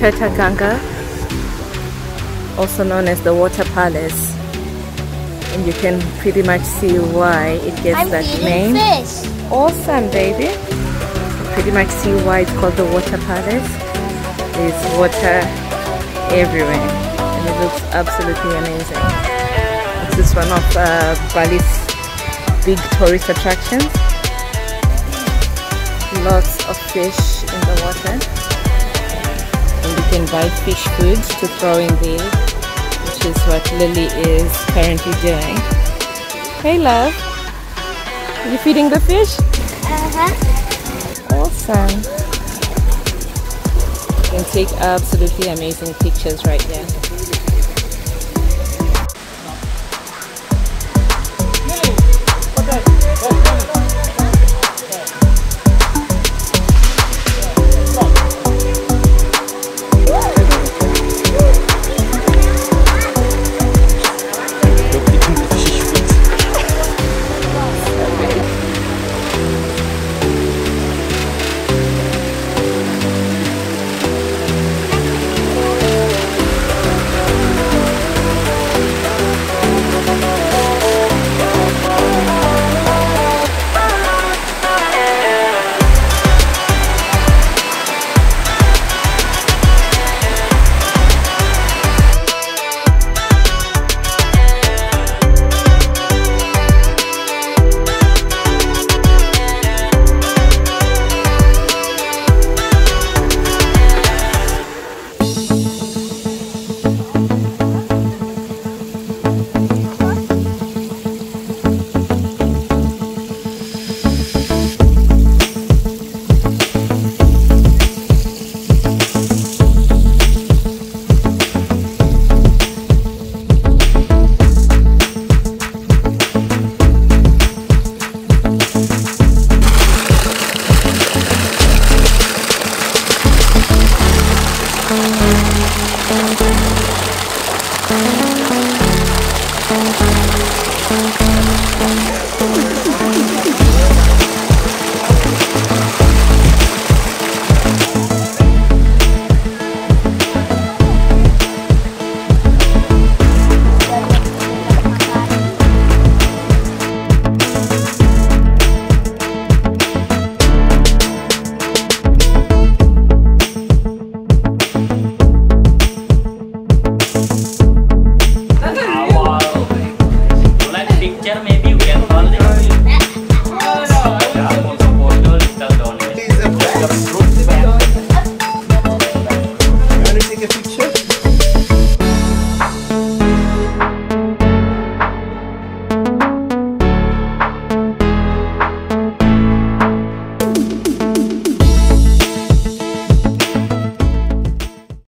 Tirta Gangga, also known as the Water Palace. And you can pretty much see why it gets that name. Fish. Awesome, baby. You pretty much see why it's called the Water Palace. There's water everywhere and it looks absolutely amazing. This is one of Bali's big tourist attractions. Lots of fish in the water, and you can buy fish food to throw in there, which is what Lily is currently doing. Hey love, are you feeding the fish? Awesome. You can take absolutely amazing pictures right there.